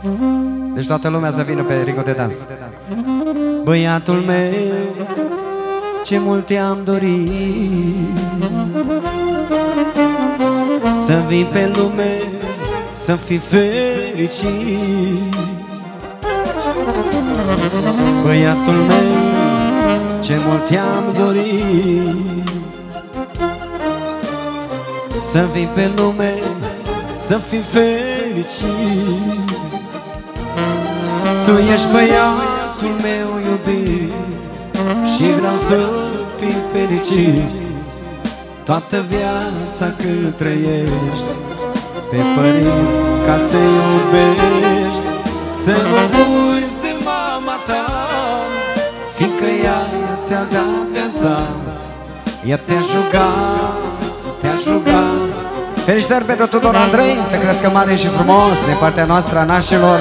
Deci toată lumea să vină pe ringul de dans. Băiatul meu, ce mult te-am dorit, să vii pe lume, să fii fericit. Băiatul meu, ce mult te-am dorit, să vii pe lume, să fii fericit. Tu ești băiatul meu iubit și vreau să fii fericit toată viața cât trăiești pe părinți, ca să iubești, să nu uiți de mama ta, fiindcă ea ți-a dat viața, ea te-a jucat, te-a jucat. Felicitări pentru Tudor Andrei, să crească mare și frumos din partea noastră a nașilor.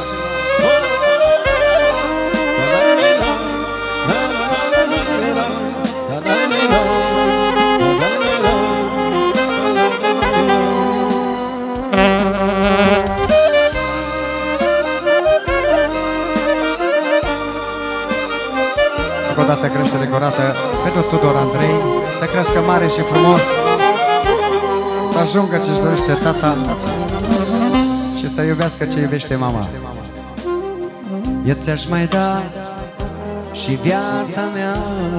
O dată creștere curată pentru Tudor Andrei, să crească mare și frumos, să ajungă ce-și dorește tata și să iubească ce iubește mama. Eu ți-aș mai da și viața mea,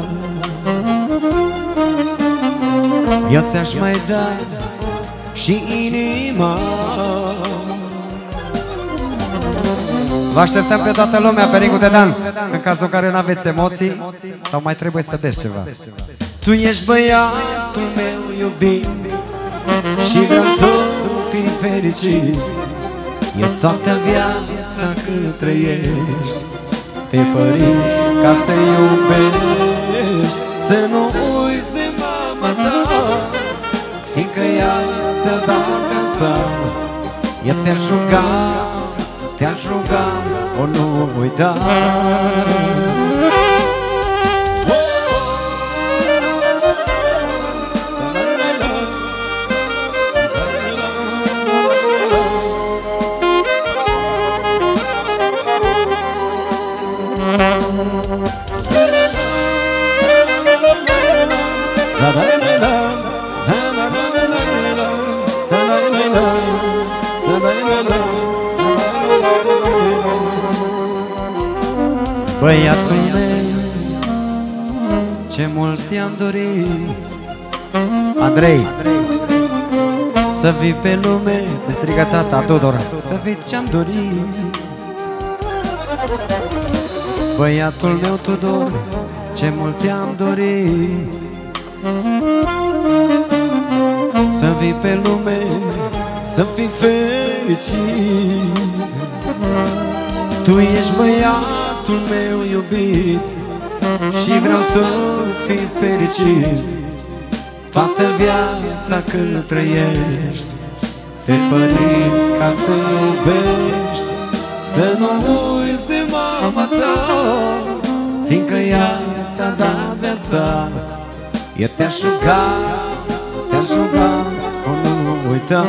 eu ți-aș mai da și inima. Vă așteptăm pe toată lumea pe ringul de dans, în cazul în care nu aveți emoții sau mai trebuie să beți ceva. Tu ești băiatul meu iubit și vreau să fii fericit, e toată viața cât trăiești pe părinți, ca să iubești, să nu uiți de mama ta, fiindcă ea ți-a dat viața, ea te-a jucat, te-a jucat, o nu uita. Băiatul meu, ce mult te-am dorit, Andrei, să vii pe lume, te strigă tata Tudor, să vii ce-am dorit. Băiatul meu Tudor, ce mult te-am dorit, să vii pe lume, să fii fericit. Tu ești băiatul meu iubit și vreau să fii fericit toată viața cât trăiești pe părinți, ca să iubești, să nu uiți de mama ta, fiindcă ea ți-a dat viața, ea te-a jucat, te-a jucat, o nu uita.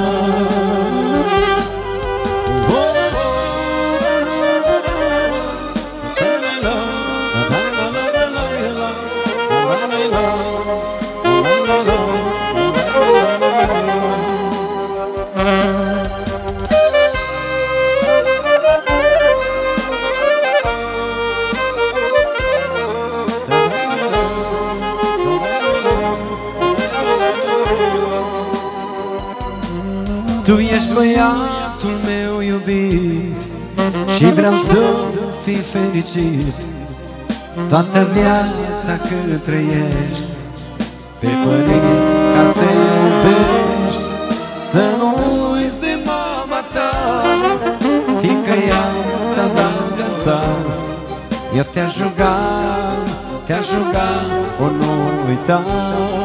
Tu ești băiatul meu iubit și vreau să fii fericit toată viața cât trăiești pe părinți, ca să iubești, să nu uiți de mama ta, fiindcă ea ți-a dat viața, ea te-a jucat, o nu uita.